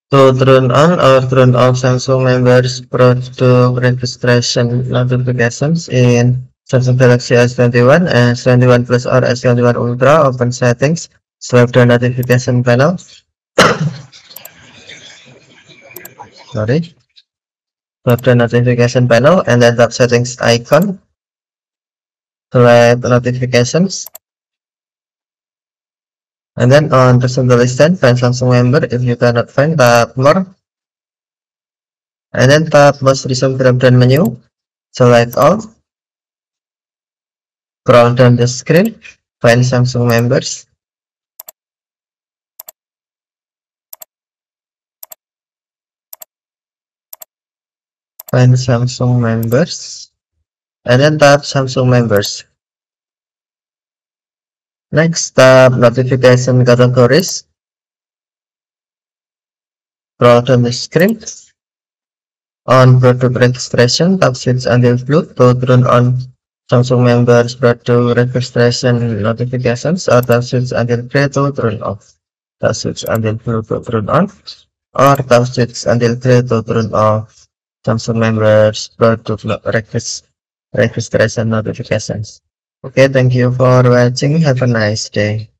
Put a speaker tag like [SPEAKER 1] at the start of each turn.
[SPEAKER 1] To turn on or turn off Samsung members product registration notifications in Samsung Galaxy S21, S21 Plus or S21 Ultra, open settings, swipe the notification panel. Sorry. Swipe the notification panel and then tap settings icon. Select notifications. And then on recent listen, find Samsung member. If you cannot find, tap more. And then tap most recent drop-down menu. Select all. Scroll down the screen. Find Samsung members. Find Samsung members. And then tap Samsung members. Next, tap notification categories. Scroll down the screen. On product registration, tap switch until blue to turn on Samsung members product registration notifications, or tap switch until gray to turn off. Tap switch until blue to turn on, or tap switch until gray to turn off Samsung members product registration notifications. Okay, thank you for watching. Have a nice day.